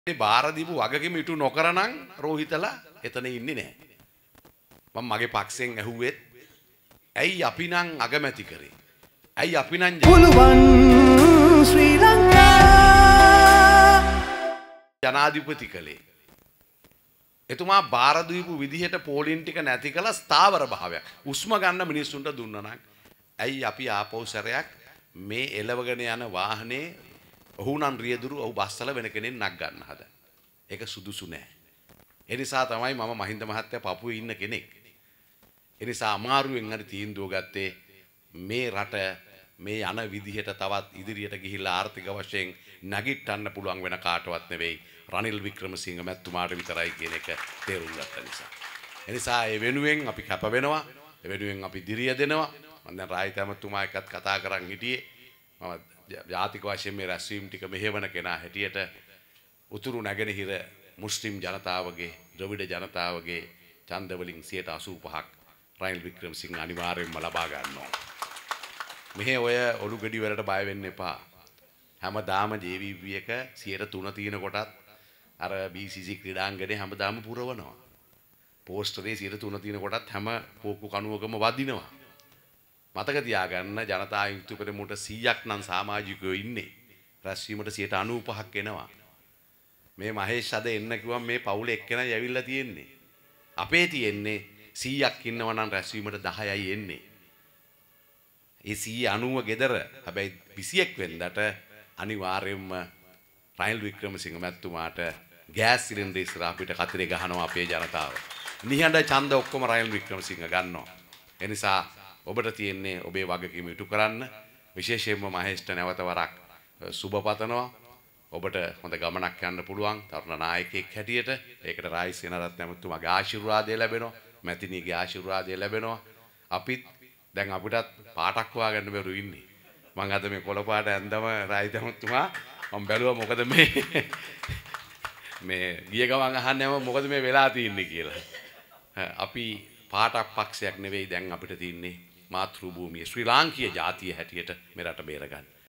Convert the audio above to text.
මේ බාර දීපු වගකීම ඉටු නොකරනම් රෝහිතලා එතන ඉන්නේ නැහැ. මම මගේ පක්ෂයෙන් ඇහුවෙත් ඇයි අපි නම් අගමැති කරේ? ඇයි අපි නම් පුළුවන් ශ්‍රී ලංකා ජනාධිපති කළේ? එතුමා බාර දීපු විදිහට පෝලින් ටික නැති කළා ස්ථාවර භාවයක්. උස්ම ගන්න මිනිස්සුන්ට දුන්නා නම් ඇයි අපි ආපහු සැරයක් මේ එළවගෙන යන වාහනේ ඔහු නම් රියදුරු ඔහු බස්සල වෙන කෙනෙක් නක් ගන්න හද. ඒක සුදුසු නෑ. ඒ නිසා තමයි මම මහින්ද මහත්තයා පපුවේ ඉන්න කෙනෙක්. ඒ නිසා අමාරුවෙන් හරි තීන්දුව ගත්තේ මේ රට මේ යන විදිහට තවත් ඉදිරියට ගිහිල්ලා ආර්ථික වශයෙන් නැගිටන්න පුළුවන් වෙන කාටවත් නෙවෙයි රනිල් වික්‍රමසිංහ මැතිතුමාට විතරයි කියන එක තේරුම් ගත්ත නිසා. ඒ නිසා ඒ වෙනුවෙන් අපි කැප වෙනවා. ඒ වෙනුවෙන් අපි දිරිය දෙනවා. මම දැන් රායිත මැතිතුමා එක්කත් කතා කරන් හිටියේ. මම ජාතික වශයෙන් මේ රැස්වීම ටික මෙහෙවන කෙනා හැටියට උතුරු නැගෙනහිර මුස්ලිම් ජනතාවගේ ද්‍රවිඩ ජනතාවගේ ඡන්ද වලින් 85ක් රනිල් වික්‍රමසිංහ අනිවාර්යයෙන්ම ලබා ගන්නවා. මෙහි ඔය ඔලු ගෙඩි වලට බය වෙන්න එපා. හැමදාම JVP එක 3% තියෙන කොටත් අර BCC ක්‍රීඩාංගණේ හැමදාම පුරවනවා. පෝස්ටරේ 3% තියෙන කොටත් හැම පෝකු කණුවකම වදිනවා. මතක තියාගන්න ජනතා යුක්ති පෙරමුණට 100ක් නම් සමාජිකයෝ ඉන්නේ. රැස්වීමට 95ක් එනවා. මේ මහේෂ් අද එන්න කිව්වම මේ පවුලේ එක්කෙනයි ඇවිල්ලා තියෙන්නේ. අපේ තියෙන්නේ 100ක් ඉන්නවා නම් රැස්වීමට 10යි එන්නේ. ඒ 190 ගෙදර හැබැයි 21 වෙනිදාට අනිවාර්යයෙන්ම රනිල් වික්‍රමසිංහ මැතිතුමාට ගෑස් සිලින්ඩර් ඉස්සරහ පිට කතරේ ගහනවා අපේ ජනතාව. නිහඬ ඡන්ද ඔක්කොම රනිල් වික්‍රමසිංහ ගන්නවා. ඒ නිසා ඔබට තියෙන්නේ ඔබේ වගකීම ඉටු කරන්න. විශේෂයෙන්ම මහේෂ්ට නැවත වරක් සුබ පතනවා. ඔබට හොඳ ගමනක් යන්න පුළුවන් තරුණ නායකයෙක් හැටියට. ඒකට රායි සේනාරත්න මැතිතුමාගේ ආශිර්වාදය ලැබෙනවා. මැතිණියගේ ආශිර්වාදය ලැබෙනවා. අපිත් දැන් අපිටත් පාටක් හොයාගන්න බැරුව ඉන්නේ. මම අද මේ කොළ පාට ඇඳම රායිත මැතිතුමා මම බැලුවා මොකද මේ ගිය ගමන් අහන්නේම මොකද මේ වෙලා තින්නේ කියලා. අපි පාටක් පක්ෂයක් නෙවෙයි දැන් අපිට තින්නේ මාතෘ භූමිය ශ්‍රී ලාංකීය ජාතිය හැටියට මේ රට බේරගන්න.